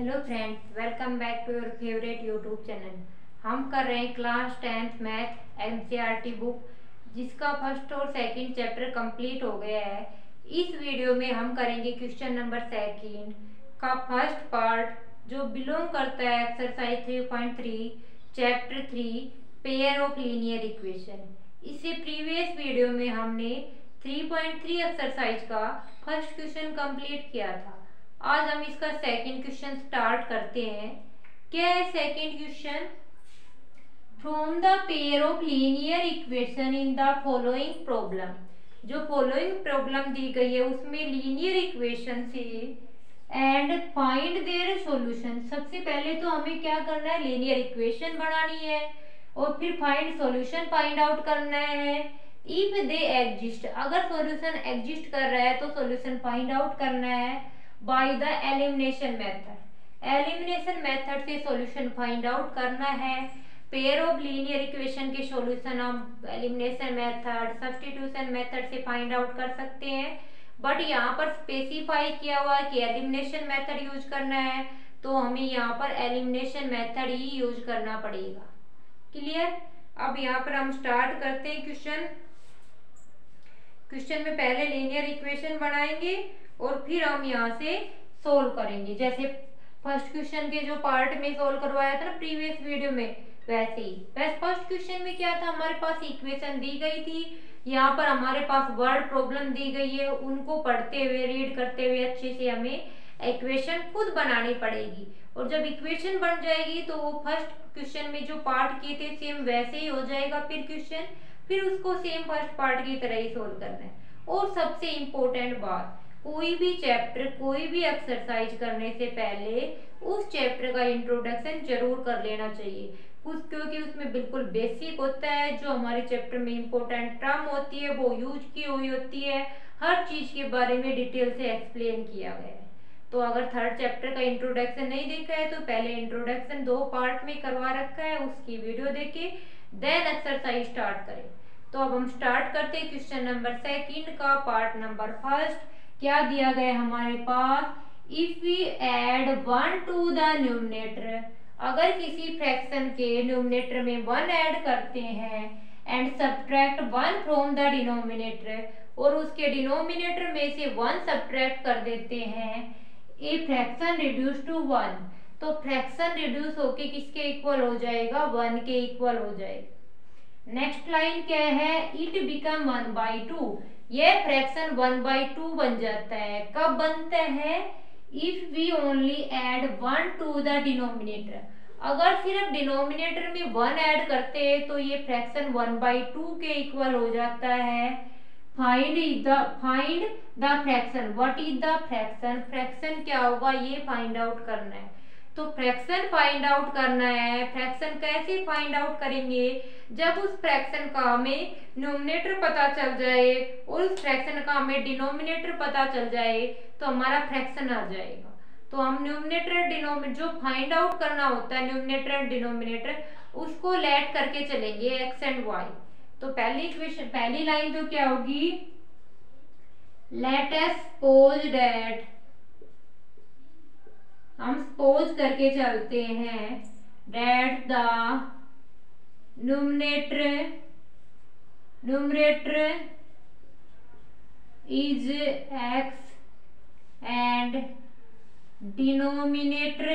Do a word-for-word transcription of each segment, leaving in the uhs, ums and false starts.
Hello friends, welcome back to your favourite YouTube channel. हम कर रहे हैं class tenth math NCERT book, जिसका फर्स्ट और सेकंड चैप्टर कंप्लीट हो गया है। इस वीडियो में हम करेंगे क्वेश्चन नंबर सेकंड का फर्स्ट पार्ट, जो बिलोंग करता है exercise three point three chapter three pair of linear equation. इससे प्रीवियस वीडियो में हमने थ्री पॉइंट थ्री एक्सरसाइज का फर्स्ट क्वेश्चन कंप्लीट किया था। आज हम इसका सेकंड क्वेश्चन स्टार्ट करते हैं। क्या है second question? From the pair of linear equation in the following problem. जो फॉलोइंग प्रॉब्लम दी गई है उसमें लीनियर इक्वेशन से एंड फाइंड देयर सॉल्यूशन। सबसे पहले तो हमें क्या करना है, लीनियर इक्वेशन बनानी है और फिर फाइंड सॉल्यूशन फाइंड आउट करना है। इफ दे एग्जिस्ट, अगर सॉल्यूशन एग्जिस्ट कर रहा है तो सॉल्यूशन फाइंड आउट करना है by the elimination method. Elimination method से सॉल्यूशन फाइंड आउट करना है। पेयर ऑफ लीनियर इक्वेशन के सॉल्यूशन हम एलिमिनेशन मेथड, सब्स्टिट्यूशन मेथड से फाइंड आउट कर सकते हैं, बट यहाँ पर स्पेसिफाई किया हुआ है कि एलिमिनेशन मेथड यूज करना है, तो हमें यहाँ पर एलिमिनेशन मेथड ही यूज करना पड़ेगा। क्लियर? अब यहाँ पर हम स्टार्ट करते हैं क्वेश्चन। क्वेश्चन में पहले लीनियर इक्वेशन बनाएंगे और फिर हम यहाँ से सोल्व करेंगे, जैसे फर्स्ट क्वेश्चन के जो पार्ट में सोल्व करवाया था ना प्रीवियस वीडियो में, वैसे ही। वैसे फर्स्ट क्वेश्चन में क्या था, हमारे पास इक्वेशन दी गई थी, यहाँ पर हमारे पास वर्ड प्रॉब्लम दी गई है, उनको पढ़ते हुए रीड करते हुए अच्छे से हमें इक्वेशन खुद बनानी पड़ेगी। और जब इक्वेशन बन जाएगी तो वो फर्स्ट क्वेश्चन में जो पार्ट किए थे सेम वैसे ही हो जाएगा फिर क्वेश्चन, फिर उसको सेम फर्स्ट पार्ट की तरह ही सोल्व करना है। और सबसे इम्पोर्टेंट बात, कोई भी चैप्टर कोई भी एक्सरसाइज करने से पहले उस चैप्टर का इंट्रोडक्शन जरूर कर लेना चाहिए, कुछ क्योंकि उसमें बिल्कुल बेसिक होता है। जो हमारे चैप्टर में इम्पोर्टेंट टर्म होती है वो यूज की हुई होती है, हर चीज के बारे में डिटेल से एक्सप्लेन किया गया है। तो अगर थर्ड चैप्टर का इंट्रोडक्शन नहीं देखा है तो पहले इंट्रोडक्शन दो पार्ट में करवा रखा है, उसकी वीडियो देखे देन एक्सरसाइज स्टार्ट करें। तो अब हम स्टार्ट करते हैं क्वेश्चन नंबर सेकंड का पार्ट नंबर फर्स्ट। क्या दिया गया हमारे पास, if we add one to the numerator. अगर किसी फ्रैक्शन के न्यूमरेटर में वन ऐड करते हैं and subtract one from the denominator, और उसके डिनोमिनेटर में से वन सब्ट्रैक्ट कर देते हैं, a fraction reduce to one. तो फ्रैक्शन रिड्यूस होके किसके इक्वल हो जाएगा, वन के इक्वल हो जाएगा। नेक्स्ट लाइन क्या है, it become one by two. यह फ्रैक्शन वन बाई टू बन जाता है। कब बनता है, if we only add one to the denominator. अगर सिर्फ डिनोमिनेटर में वन ऐड करते हैं तो ये फ्रैक्शन वन बाई टू के इक्वल हो जाता है। Find the find the fraction. What is the fraction? Fraction क्या होगा ये फाइंड आउट करना है। तो फ्रैक्शन फाइंड आउट करना है। फ्रैक्शन कैसे फाइंड आउट करेंगे, जब उस फ्रैक्शन का हमें न्यूमरेटर पता चल जाए और उस फ्रैक्शन का हमें डिनोमिनेटर पता चल जाए तो हमारा फ्रैक्शन आ जाएगा। तो हम न्यूमरेटर डिनोमिनेटर जो फाइंड आउट करना होता है, न्यूमरेटर एंड डिनोमिनेटर, उसको लेट करके चलेंगे एक्स एंड वाई। तो पहली इक्वेशन पहली लाइन तो क्या होगी, लेट अस सपोज दैट, हम सपोज करके चलते हैं, that the numerator numerator is x and denominator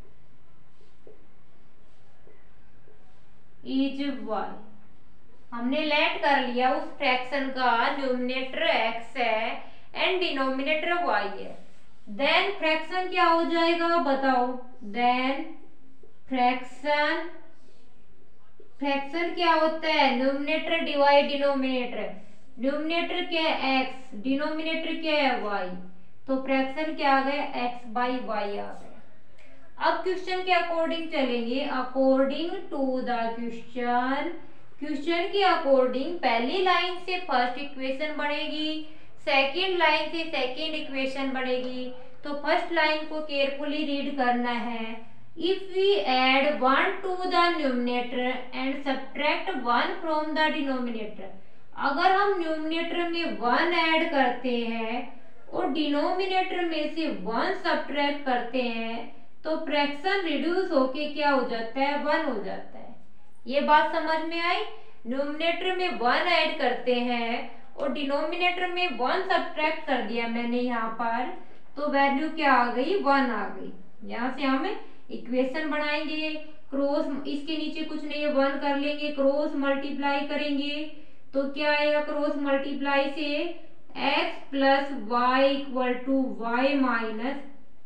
is y. हमने लेट कर लिया उस फ्रैक्शन का न्यूमरेटर एक्स है एंड डिनोमिनेटर वाई है। देन फ्रैक्शन क्या हो जाएगा बताओ, देन फ्रैक्शन फ्रैक्शन क्या होता है, न्यूमरेटर डिवाइड डिनोमिनेटर। न्यूमरेटर क्या है एक्स, डिनोमिनेटर क्या है वाई, तो फ्रैक्शन क्या आ गया, एक्स बाई वाई आ गया। अब क्वेश्चन के अकॉर्डिंग चलेंगे, according to the question. Question के अकॉर्डिंग पहली लाइन से फर्स्ट इक्वेशन बनेगी, सेकेंड लाइन से सेकेंड इक्वेशन बनेगी। तो फर्स्ट लाइन को केयरफुली रीड करना है। If we add one to the numerator and subtract one from the denominator, अगर हम न्यूमरेटर में वन ऐड करते हैं और डिनोमिनेटर में से वन सब्ट्रैक्ट करते हैं तो फ्रैक्शन रिड्यूस होके क्या हो जाता है, वन हो जाता है। ये बात समझ में आई। न्यूमरेटर में वन ऐड करते हैं और डिनोमिनेटर में वन सब्ट्रैक्ट कर दिया मैंने यहाँ पर, तो वैल्यू क्या आ गई, वन आ गई। यहाँ से हम इक्वेशन बनाएंगे, क्रॉस इसके नीचे कुछ नहीं है, वन कर लेंगे, क्रॉस मल्टीप्लाई करेंगे तो क्या आएगा, क्रॉस मल्टीप्लाई से x plus y equal to y minus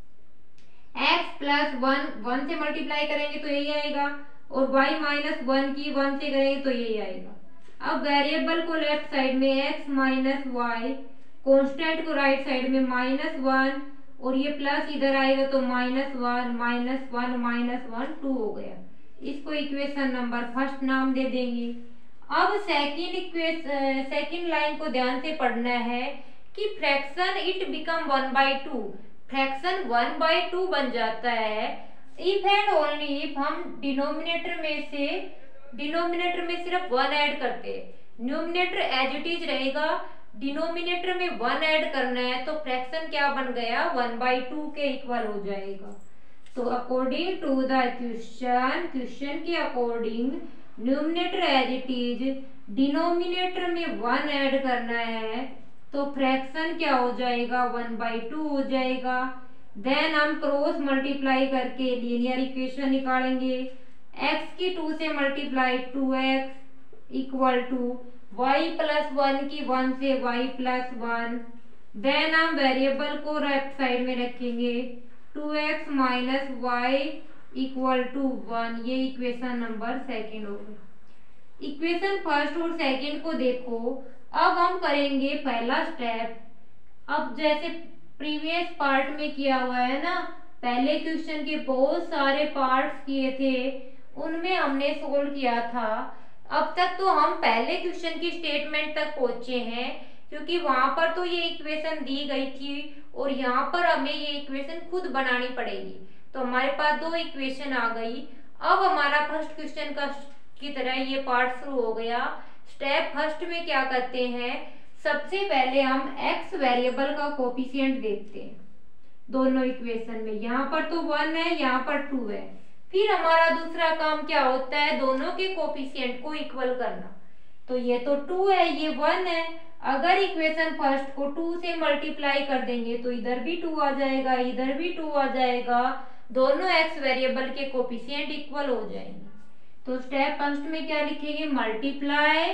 x plus one, one से मल्टीप्लाई करेंगे तो यही आएगा, और y माइनस वन की वन से करेंगे तो यही आएगा। अब वेरिएबल को लेफ्ट साइड में x माइनस वाई, कॉन्स्टेंट को राइट साइड में माइनस वन, और ये प्लस इधर आएगा तो minus one minus one minus one two हो गया। इसको इक्वेशन नंबर फर्स्ट नाम दे देंगे। अब सेकंड इक्वेशन सेकंड लाइन को ध्यान से पढ़ना है कि fraction it become one by two, fraction one by two बन जाता है इफ एंड ओनली इफ हम डिनोमिनेटर में से डिनोमिनेटर में सिर्फ वन ऐड करते हैं। न्यूमिनेटर एज इट इज रहेगा, डिनोमिनेटर में वन ऐड करना है तो फ्रैक्शन क्या बन गया, वन बाई टू के इक्वल हो जाएगा। तो according to the question question के according numerator as it is, denominator में वन ऐड करना है तो फ्रैक्शन क्या हो जाएगा, वन बाई टू हो जाएगा। देन हम क्रॉस मल्टीप्लाई करके लीनियर इक्वेशन निकालेंगे, x की टू से multiply two x equal to y plus one की वन से y प्लस वन। देन हम वेरिएबल को लेफ्ट साइड में रखेंगे, two x minus y equal to one. ये इक्वेशन नंबर सेकेंड हो गई। इक्वेशन फर्स्ट और सेकेंड को देखो। अब हम करेंगे पहला स्टेप। अब जैसे प्रीवियस पार्ट में किया हुआ है ना, पहले क्वेश्चन के बहुत सारे पार्ट्स किए थे, उनमें हमने सोल्व किया था। अब तक तो हम पहले क्वेश्चन की स्टेटमेंट तक पहुंचे हैं, क्योंकि वहां पर तो ये इक्वेशन दी गई थी और यहाँ पर हमें ये इक्वेशन खुद बनानी पड़ेगी। तो हमारे पास दो इक्वेशन आ गई। अब हमारा फर्स्ट क्वेश्चन का की तरह ये पार्ट शुरू हो गया। स्टेप फर्स्ट में क्या करते हैं, सबसे पहले हम x वेरिएबल का कोफिशिएंट देखते हैं दोनों इक्वेशन में। यहाँ पर तो वन है, यहाँ पर टू है। फिर हमारा दूसरा काम क्या होता है, दोनों के कोफिशिएंट को इक्वल करना। तो ये तो टू है, ये वन है। अगर इक्वेशन फर्स्ट को टू से मल्टीप्लाई कर देंगे तो इधर भी टू आ जाएगा, इधर भी टू आ जाएगा। दोनों x वेरिएबल के कोफिशिएंट इक्वल हो जाएंगे। तो स्टेप फर्स्ट में क्या लिखेंगे, multiply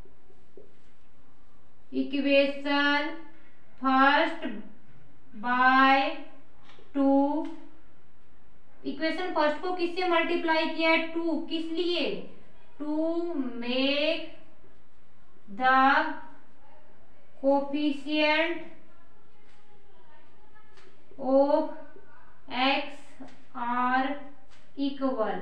equation first by two. Equation first को किससे मल्टीप्लाई किया है, टू। किस लिए, to make the coefficient of x are equal.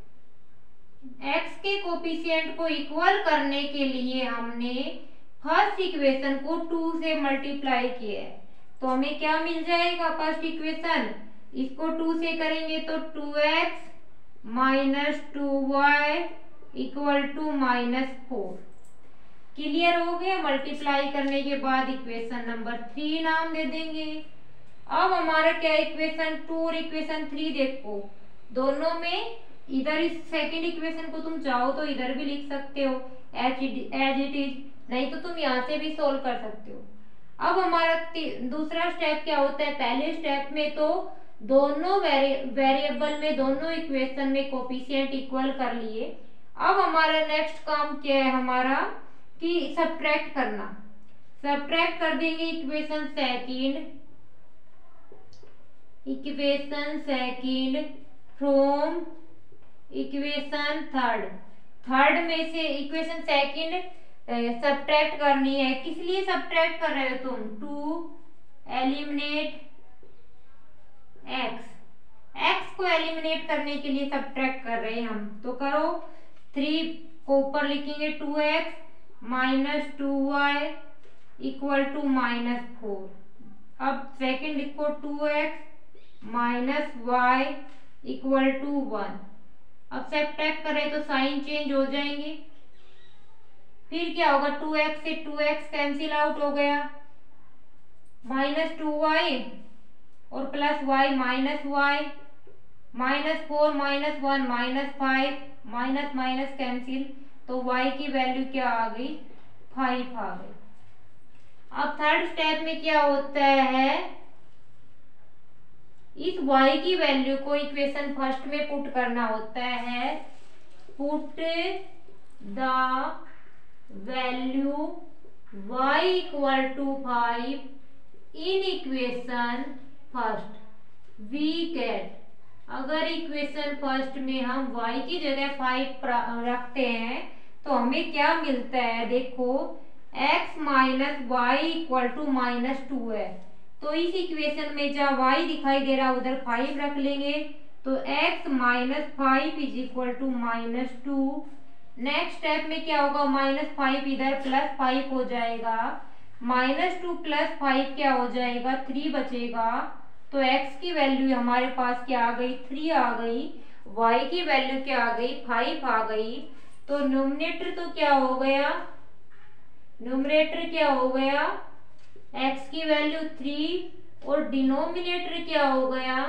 X के कोफिशिएंट को इक्वल करने के लिए हमने फर्स्ट इक्वेशन को टू से मल्टीप्लाई किया है। तो हमें क्या मिल जाएगा, फर्स्ट इक्वेशन, इसको टू से करेंगे तो two x minus two y equal to minus four. Clear हो गया। मल्टीप्लाई करने के बाद इक्वेशन नंबर थ्री नाम दे देंगे। अब हमारा क्या इक्वेशन टू और इक्वेशन थ्री देखो, दोनों में इधर इस सेकंड इक्वेशन को तुम चाहो तो इधर भी लिख सकते हो एज इट इज, नहीं तो तुम यहाँ से भी सोल्व कर सकते हो। अब हमारा दूसरा स्टेप क्या होता है, पहले स्टेप में तो दोनों वेरि, वेरिएबल में दोनों इक्वेशन में कोफिशिएंट इक्वल कर लिए। अब हमारा नेक्स्ट काम क्या है हमारा, कि सब्ट्रैक्ट करना। सब्ट्रैक्ट कर देंगे equation second equation second from equation third. Third में से इक्वेशन सेकंड सब्ट्रैक्ट करनी है। किस लिए सब्ट्रैक्ट कर रहे हो तुम, टू एलिमिनेट एक्स। एक्स को एलिमिनेट करने के लिए सब्ट्रैक्ट कर रहे हैं हम, तो करो। थ्री को ऊपर लिखेंगे, two x minus two y equal to minus four. अब सेकंड लिखो, two x minus y equal to one. अब सब्ट्रैक्ट करें तो साइन चेंज हो जाएंगे। फिर क्या होगा, टू एक्स से टू एक्स कैंसिल आउट हो गया, माइनस टू वाई और plus y minus y minus four minus one minus five, minus minus cancel, तो y की वैल्यू क्या आ गई, फाइव आ गई। अब थर्ड स्टेप में क्या होता है, इस y की वैल्यू को इक्वेशन फर्स्ट में पुट करना होता है। Put the value y equal to five in equation first, we get, अगर इक्वेशन फर्स्ट में हम y की जगह फाइव रखते हैं तो हमें क्या मिलता है, देखो x minus y equal to minus two है, तो इस इक्वेशन में जहाँ y दिखाई दे रहा है उधर फाइव रख लेंगे, तो x minus five is equal to minus two. Next step में क्या होगा, माइनस फाइव इधर प्लस फाइव हो जाएगा, माइनस टू प्लस फाइव क्या हो जाएगा, थ्री बचेगा, तो x की वैल्यू हमारे पास क्या आ गई, थ्री आ गई, y की वैल्यू क्या आ गई, फाइव आ गई। तो न्यूमरेटर तो क्या हो गया, न्यूमरेटर क्या हो गया, x की वैल्यू थ्री, और डिनोमिनेटर क्या हो गया,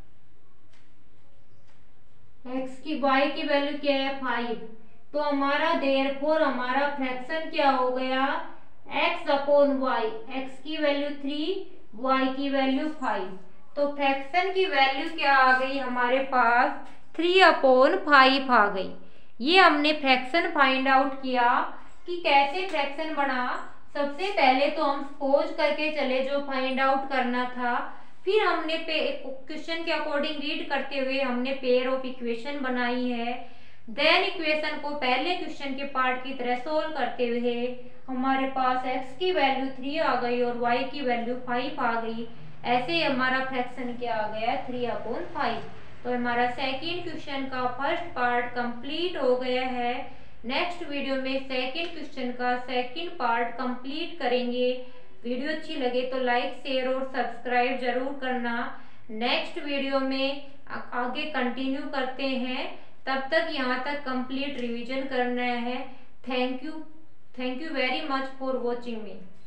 x की y की वैल्यू क्या है, फाइव। तो हमारा देयरफॉर हमारा फ्रैक्शन क्या हो गया, x अपॉन y, x की वैल्यू थ्री, y की वैल्यू फाइव, तो फ्रैक्शन की वैल्यू क्या आ गई हमारे पास, थ्री अपॉन फाइव आ गई। ये हमने फ्रैक्शन फाइंड आउट किया कि कैसे फ्रैक्शन बना। सबसे पहले तो हम सपोज करके चले जो फाइंड आउट करना था, फिर हमने क्वेश्चन के अकॉर्डिंग रीड करते हुए हमने पेयर ऑफ इक्वेशन बनाई है। देन इक्वेशन को पहले क्वेश्चन के पार्ट की तरह सोल्व करते हुए हमारे पास x की वैल्यू थ्री आ गई और y की वैल्यू फाइव आ गई। ऐसे ही हमारा फ्रैक्शन क्या आ गया, थ्री अपॉन फाइव। तो हमारा सेकेंड क्वेश्चन का फर्स्ट पार्ट कंप्लीट हो गया है। नेक्स्ट वीडियो में सेकेंड क्वेश्चन का सेकेंड पार्ट कंप्लीट करेंगे। वीडियो अच्छी लगे तो लाइक शेयर और सब्सक्राइब जरूर करना। नेक्स्ट वीडियो में आगे कंटिन्यू करते हैं, तब तक यहाँ तक कंप्लीट रिवीजन करना है। Thank you thank you very much for watching me.